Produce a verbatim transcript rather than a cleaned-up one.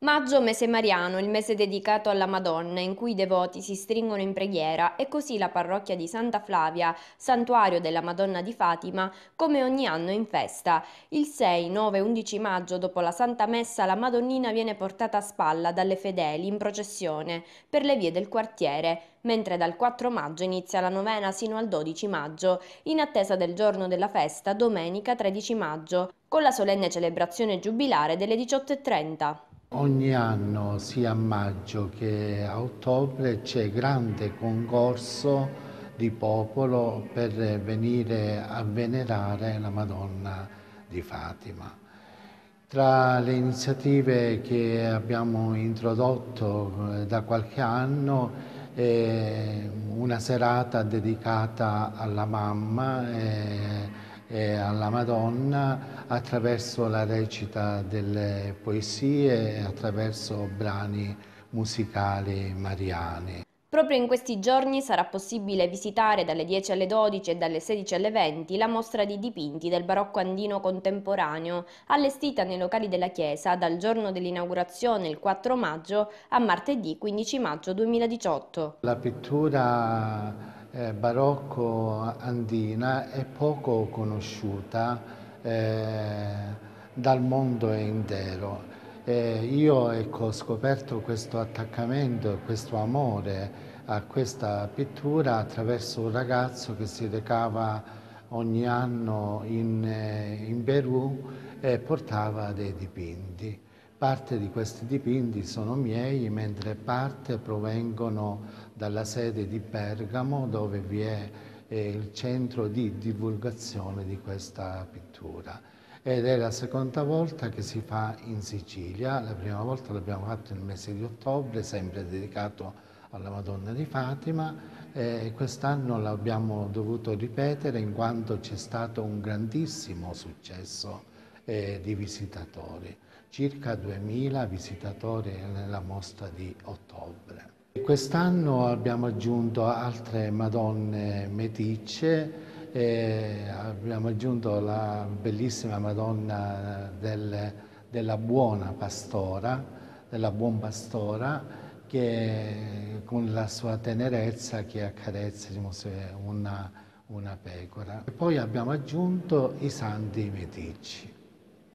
Maggio, mese mariano, il mese dedicato alla Madonna, in cui i devoti si stringono in preghiera, e così la parrocchia di Santa Flavia, santuario della Madonna di Fatima, come ogni anno in festa. Il sei, nove e undici maggio, dopo la Santa Messa, la Madonnina viene portata a spalla dalle fedeli in processione per le vie del quartiere, mentre dal quattro maggio inizia la novena sino al dodici maggio, in attesa del giorno della festa, domenica tredici maggio, con la solenne celebrazione giubilare delle diciotto e trenta. Ogni anno, sia a maggio che a ottobre, c'è grande concorso di popolo per venire a venerare la Madonna di Fatima. Tra le iniziative che abbiamo introdotto eh, da qualche anno, è una serata dedicata alla mamma e, e alla Madonna attraverso la recita delle poesie e attraverso brani musicali mariani. Proprio in questi giorni sarà possibile visitare dalle dieci alle dodici e dalle sedici alle venti la mostra di dipinti del barocco andino contemporaneo, allestita nei locali della chiesa dal giorno dell'inaugurazione il quattro maggio a martedì quindici maggio duemiladiciotto. La pittura eh, barocco andina è poco conosciuta eh, dal mondo intero. Eh, io ecco, ho scoperto questo attaccamento e questo amore a questa pittura attraverso un ragazzo che si recava ogni anno in, eh, in Perù e portava dei dipinti. Parte di questi dipinti sono miei, mentre parte provengono dalla sede di Bergamo, dove vi è eh, il centro di divulgazione di questa pittura. Ed è la seconda volta che si fa in Sicilia. La prima volta l'abbiamo fatto nel mese di ottobre, sempre dedicato alla Madonna di Fatima, e quest'anno l'abbiamo dovuto ripetere in quanto c'è stato un grandissimo successo eh, di visitatori, circa duemila visitatori nella mostra di ottobre. Quest'anno abbiamo aggiunto altre Madonne meticce, eh, abbiamo aggiunto la bellissima Madonna del, della Buona Pastora, della Buon Pastora, che con la sua tenerezza che accarezza una, una pecora. E poi abbiamo aggiunto i santi meticci.